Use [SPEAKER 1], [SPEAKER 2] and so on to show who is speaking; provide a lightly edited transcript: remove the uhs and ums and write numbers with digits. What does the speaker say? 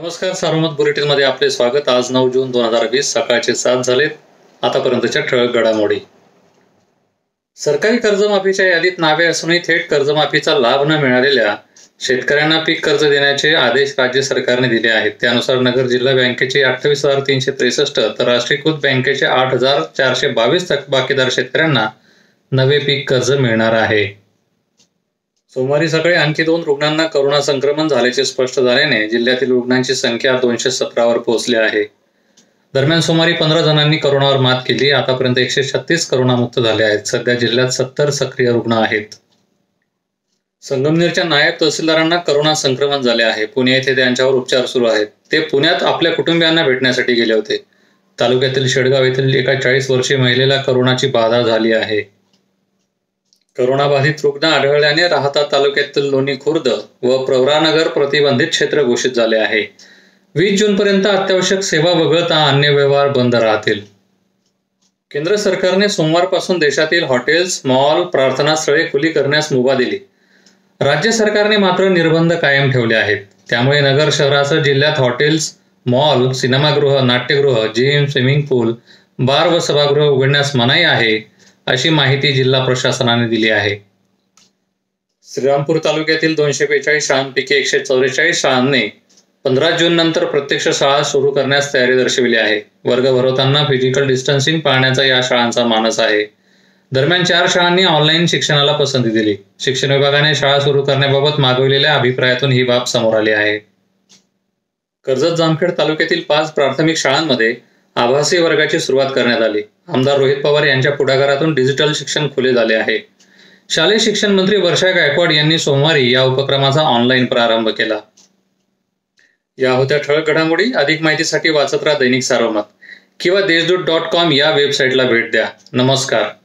[SPEAKER 1] नमस्कार. सार्वमत बुलेटिनमध्ये आपले स्वागत. आज 9 जून 2020 सकाळचे 7 झालेत. आतापर्यंतच्या ठळक घडामोडी. सरकारी कर्जमाफीच्या यादीत नावे असूनही थेट कर्जमाफीचा लाभ न मिळालेल्या शेतकऱ्यांना पीक कर्ज देण्याचे आदेश राज्य सरकारने दिले आहेत. त्यानुसार नगर जिल्हा बँकेचे 28,363 तर राष्ट्रीयकृत बँकेचे 8,422 थकबाकीदार शेतकऱ्यांना नवे पीक कर्ज मिळणार आहे. सोमवारी सकाळी आणखी 2 रुग्णांना कोरोना संक्रमण झाल्याचे स्पष्ट झाल्याने जिल्ह्यातील रुग्णांची संख्या 217 वर पोहोचली आहे. दरम्यान सोमवारी 15 जणांनी कोरोनावर मात केली. आतापर्यंत 136 कोरोनामुक्त झाले आहेत. सध्या जिल्ह्यात 70 सक्रिय रुग्ण आहेत. संगमनेरच्या नायब तहसीलदारांना कोरोना संक्रमण झाले आहे. पुणे येथे त्यांच्यावर उपचार सुरू आहेत. ते पुण्यात आपल्या कुटुंबियांना भेटण्यासाठी गेले होते. तालुक्यातील शेडगाव येथील एका 40 वर्षीय महिलेला कोरोनाची बाधा झाली आहे. कोरोनाबाधित रुग्ण आढळल्याने राहाता तालुक्यातील लोणी खुर्द व प्रवरानगर प्रतिबंधित क्षेत्र घोषित झाले आहे. 20 जूनपर्यंत अत्यावश्यक सेवा वगळता अन्य व्यवहार बंद राहतील. केंद्र सरकारने सोमवारपासून देशातील हॉटेल्स, मॉल, प्रार्थनास्थळे खुली करण्यास मुभा दिली. राज्य सरकारने मात्र निर्बंध कायम ठेवले आहेत. त्यामुळे नगर शहरासह जिल्ह्यात हॉटेल्स, मॉल, सिनेमागृह, नाट्यगृह, जिम, स्विमिंग पूल, बार व सभागृह उघडण्यास मनाई आहे, अशी माहिती जिल्हा प्रशासनाने दिली आहे. श्रीरामपूर तालुक्यातील 242 शाळांपैकी 144 शाळांनी 15 जून नंतर प्रत्यक्ष शाळा सुरू करण्यास तयारी दर्शविली आहे. वर्ग भरवताना फिजिकल डिस्टन्सिंग पाळण्याचा या शाळांचा मानस आहे. दरम्यान 4 शाळांनी ऑनलाईन शिक्षणाला पसंती दिली. शिक्षण विभागाने शाळा सुरू करण्याबाबत मागविलेल्या अभिप्रायातून ही बाब समोर आली आहे. कर्जत जामखेड तालुक्यातील 5 प्राथमिक शाळांमध्ये आभासी वर्गाची सुरुवात करण्यात आली. आमदार रोहित पवार यांच्या पुढाकारातून डिजिटल शिक्षण खुले झाले आहे. शालेय शिक्षण मंत्री वर्षा गायकवाड यांनी सोमवारी या उपक्रमाचा ऑनलाईन प्रारंभ केला. या होत्या ठळक घडामोडी. अधिक माहितीसाठी वाचत राहा दैनिक सार्वमत किंवा देशदूत.com या वेबसाईटला भेट द्या. नमस्कार.